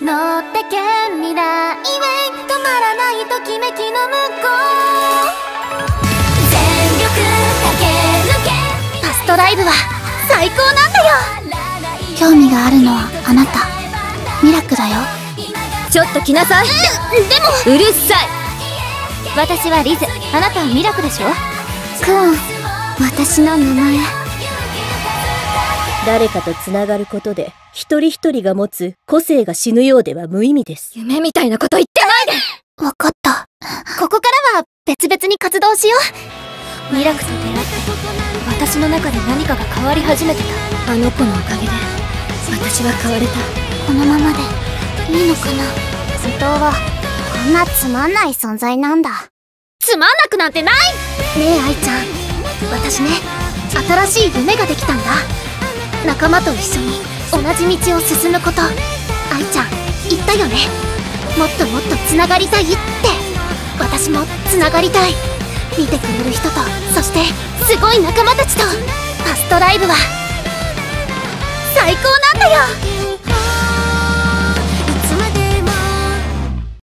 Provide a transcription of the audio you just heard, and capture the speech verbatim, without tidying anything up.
乗ってけ未来へ止まらないときめきの向こう全力駆け抜けファストライブは最高なんだよ。興味があるのはあなたミラクだよ。 ちょっと来なさい。でもうるさい。 私はリズ、あなたはミラクでしょ。クオン、私の名前。 誰かとつながることで一人一人が持つ個性が死ぬようでは無意味です。夢みたいなこと言ってないで。 わかった。ここからは別々に活動しよう。ミラクと出会って私の中で何かが変わり始めてた。 あの子のおかげで私は変われた。 このままでいいのかな。本当はこんなつまんない存在なんだ。 つまんなくなんてない。 ねえ愛ちゃん、私ね、新しい夢ができたんだ。仲間と一緒に同じ道を進むこと。愛ちゃん言ったよね。もっともっとつながりたいって。私もつながりたい。見てくれる人と、そしてすごい仲間たちと。ファストライブは最高なんだよ。